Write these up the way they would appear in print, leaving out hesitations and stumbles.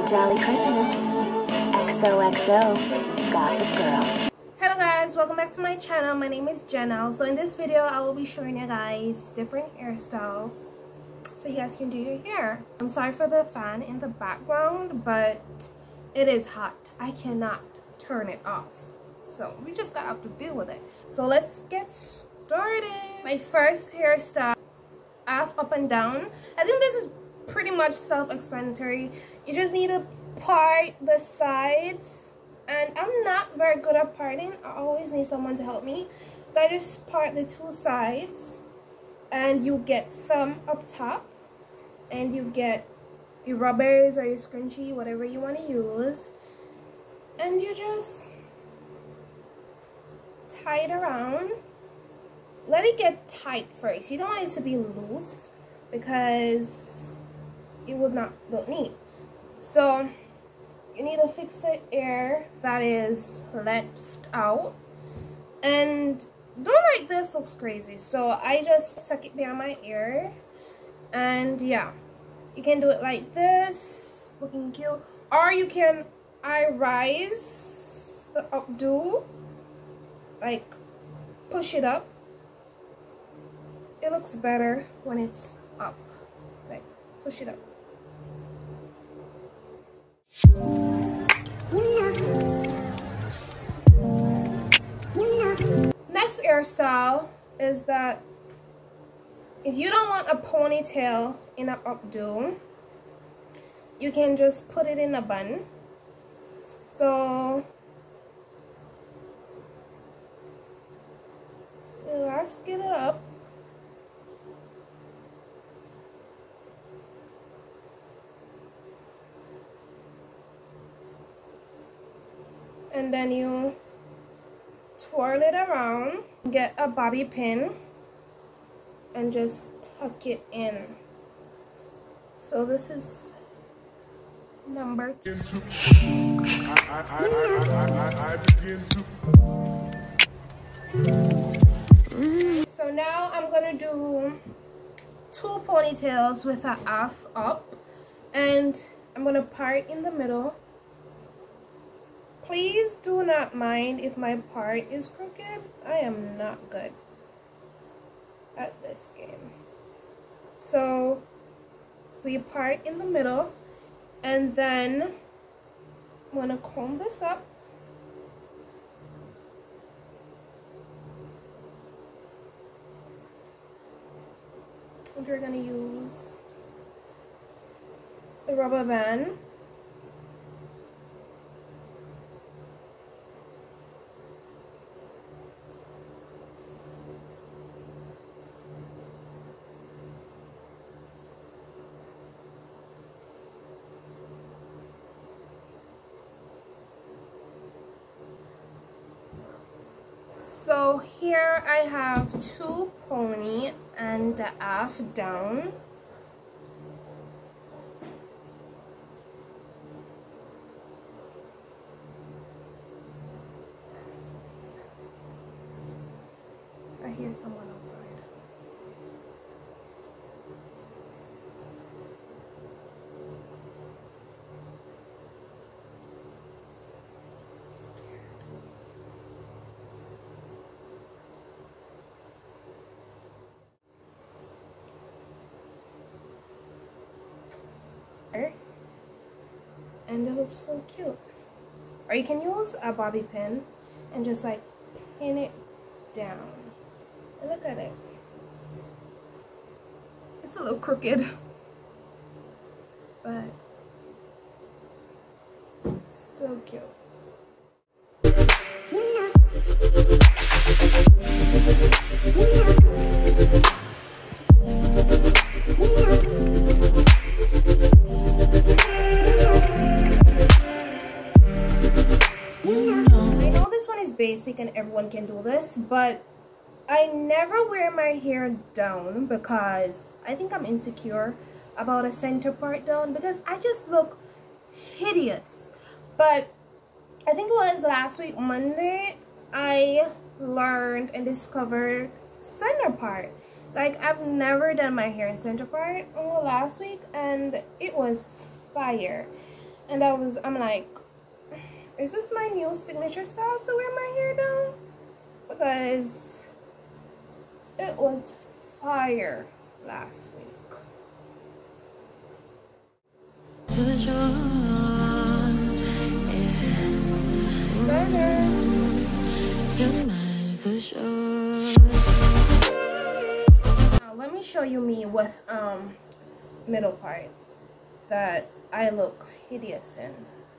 Jolly Christmas. XOXO Gossip Girl. Hello guys, welcome back to my channel. My name is Janelle. So in this video I will be showing you guys different hairstyles so you guys can do your hair. I'm sorry for the fan in the background, but it is hot. I cannot turn it off, so we just gotta have to deal with it. So let's get started. My first hairstyle, half up and down. I think this is pretty much self-explanatory. You just need to part the sides, and I'm not very good at parting. I always need someone to help me, so I just part the two sides, and you get some up top, and you get your rubbers or your scrunchie, whatever you want to use, and you just tie it around. Let it get tight first. You don't want it to be loose because it would not look neat. So you need to fix the air that is left out, and don't like this looks crazy, so I just tuck it behind my ear. And yeah, you can do it like this, looking cute, or you can rise the updo, like push it up. It looks better when it's up, like push it up. Next hairstyle is that if you don't want a ponytail in an updo, you can just put it in a bun. So let's get it up. And then you twirl it around, get a bobby pin, and just tuck it in. So this is number 2. So now I'm gonna do 2 ponytails with a half up, and I'm gonna part in the middle. Please do not mind if my part is crooked. I am not good at this game. So we part in the middle, and then I'm gonna comb this up. And we're gonna use the rubber band. So here I have 2 pony and a half down. I hear someone outside. And it looks so cute. Or you can use a bobby pin and just like pin it down. And look at it. It's a little crooked, but still cute. Basic and everyone can do this, but I never wear my hair down because I think I'm insecure about a center part down because I just look hideous. But I think it was last week Monday I learned and discovered center part. Like, I've never done my hair in center part until last week, and it was fire. And I'm like, is this my new signature style to wear my hair down? Because it was fire last week. Now let me show you me with middle part that I look hideous in.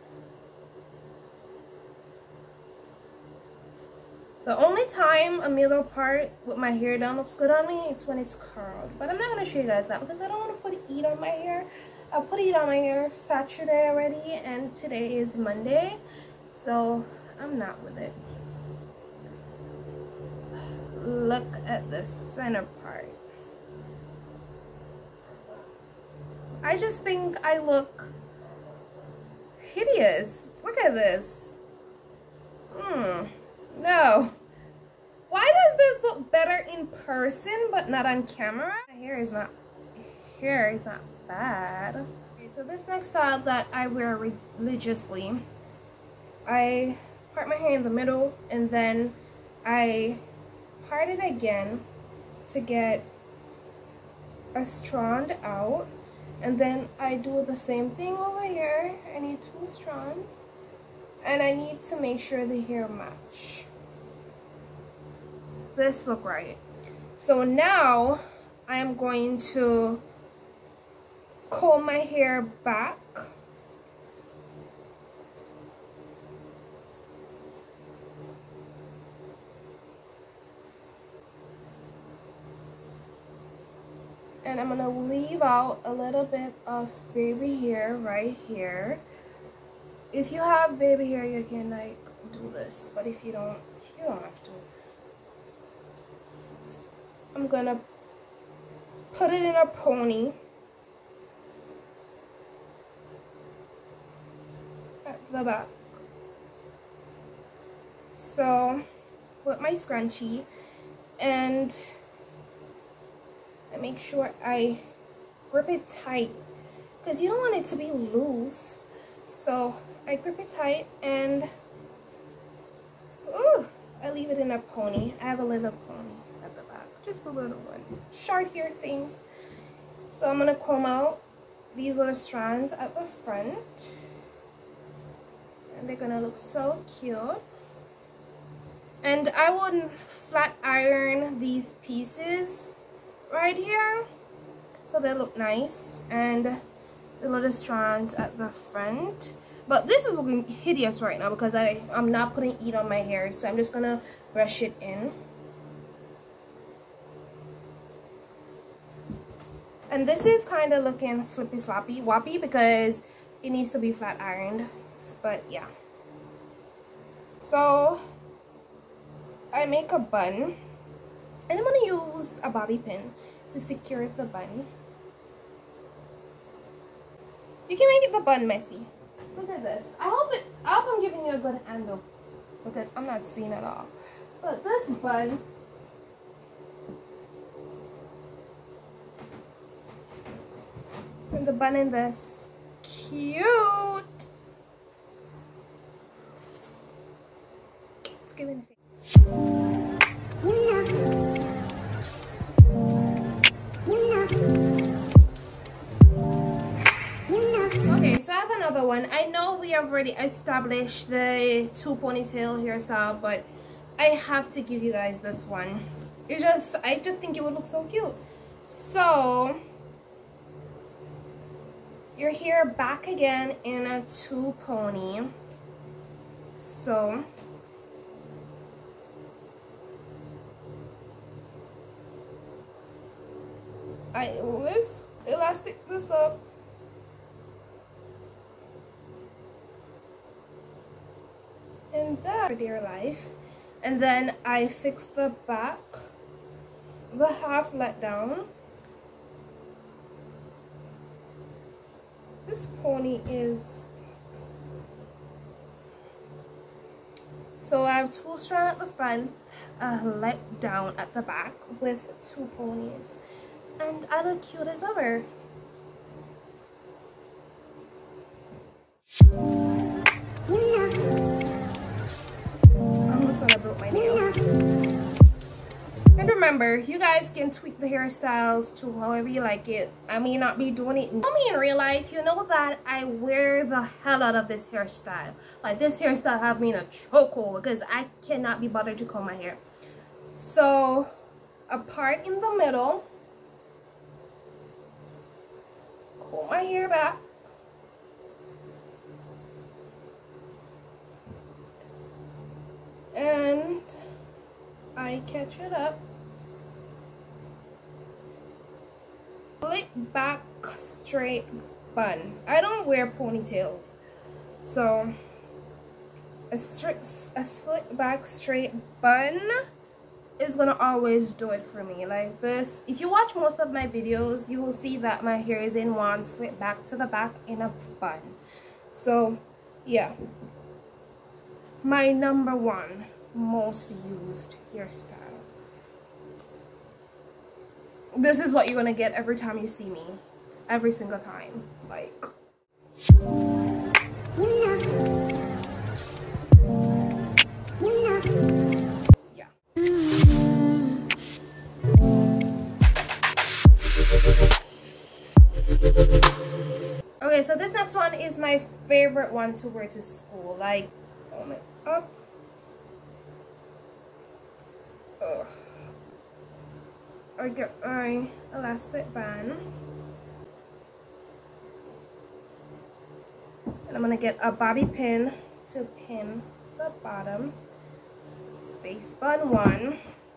The only time a middle part with my hair down looks good on me, it's when it's curled. But I'm not going to show you guys that because I don't want to put heat on my hair. I put heat on my hair Saturday already, and today is Monday, so I'm not with it. Look at the center part. I just think I look hideous. Look at this. No. Why does this look better in person but not on camera? My hair is not bad. Okay, so this next style that I wear religiously, I part my hair in the middle and then I part it again to get a strand out, and then I do the same thing over here. I need 2 strands and I need to make sure the hair match. This look right. So now I am going to comb my hair back. And I'm gonna leave out a little bit of baby hair right here. If you have baby hair, you can like do this, but if you don't have to. I'm gonna put it in a pony at the back. So with my scrunchie, and I make sure I grip it tight because you don't want it to be loose. So I grip it tight and I leave it in a pony. I have a little pony at the back, just a little one. Short hair things. So I'm gonna comb out these little strands at the front, and they're gonna look so cute. And I would flat iron these pieces right here so they look nice, and the little strands at the front. But this is looking hideous right now because I'm not putting heat on my hair, so I'm just gonna brush it in. And this is kind of looking flippy floppy woppy because it needs to be flat ironed, but yeah. So I make a bun, and I'm gonna use a bobby pin to secure the bun. You can make the bun messy. Look at this. I hope I'm giving you a good angle because I'm not seeing it all. But this bun, and the bun in this, cute. Let's give it a Okay, so I have another one. I know we have already established the 2 ponytail hairstyle, but I have to give you guys this one. I just think it would look so cute. So your hair back again in a 2 pony. So I elastic this up. And that for dear life. And then I fix the back, the half let down. This pony is, so I have 2 strands at the front, let down at the back with 2 ponies, and I look cute as ever. Almost thought I broke my nail. And remember, you guys can tweak the hairstyles to however you like it. I may not be doing it. Know me in real life, you know that I wear the hell out of this hairstyle. Like, this hairstyle have me in a chokehold because I cannot be bothered to comb my hair. So, a part in the middle. Comb my hair back. And I catch it up. Slick back straight bun. I don't wear ponytails, so a slick back straight bun is gonna always do it for me. Like this, if you watch most of my videos, you will see that my hair is in one slick back to the back in a bun. So yeah, my #1 most used hairstyle. This is what you're gonna get every time you see me, every single time. Like, yeah. Okay, so this next one is my favorite one to wear to school. Like, comb it up. Ugh. I get my elastic band, and I'm gonna get a bobby pin to pin the bottom. Space bun 1.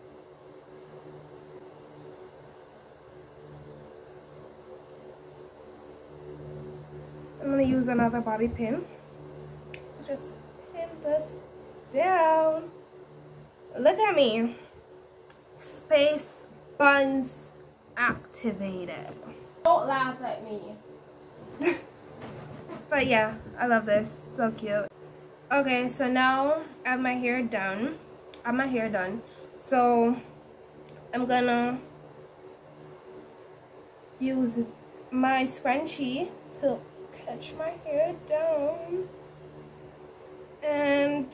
I'm gonna use another bobby pin to just pin this down. Look at me. Space buns activated. Don't laugh at me. But yeah, I love this. So cute. Okay, so now I have my hair done. So I'm gonna use my scrunchie to catch my hair down, and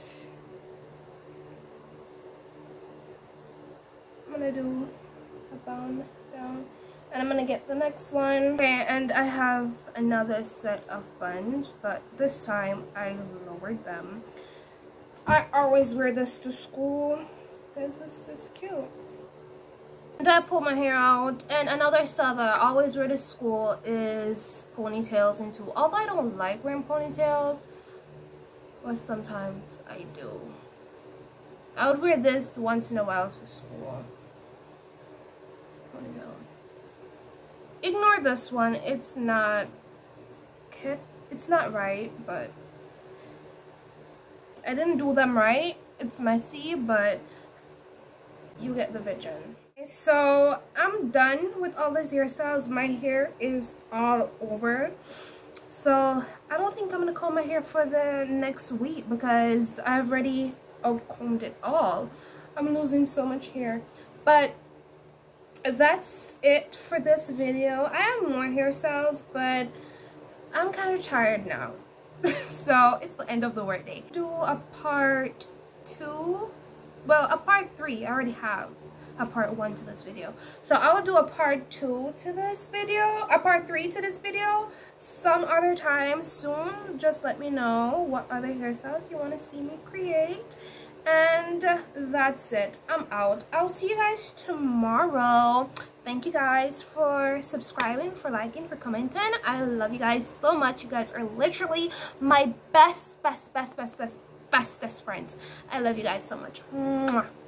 I'm gonna do a bun down, and I'm gonna get the next one. Okay, and I have another set of buns, but this time I lowered them. I always wear this to school because this is cute. And I pull my hair out, and another style that I always wear to school is ponytails into. Although I don't like wearing ponytails, but sometimes I do. I would wear this once in a while to school. Ignore this one. It's not right, but I didn't do them right. It's messy, but you get the vision. Okay, so I'm done with all these hairstyles. My hair is all over, so I don't think I'm gonna comb my hair for the next week because I've already outcombed it all. I'm losing so much hair, but that's it for this video. I have more hairstyles, but I'm kind of tired now. So it's the end of the workday. Do a part 2. Well, a part 3. I already have a part 1 to this video, so I will do a part 2 to this video, a part 3 to this video some other time soon. Just let me know what other hairstyles you want to see me create. And that's it. I'm out. I'll see you guys tomorrow. Thank you guys for subscribing, for liking, for commenting. I love you guys so much. You guys are literally my bestest friends. I love you guys so much. Mwah.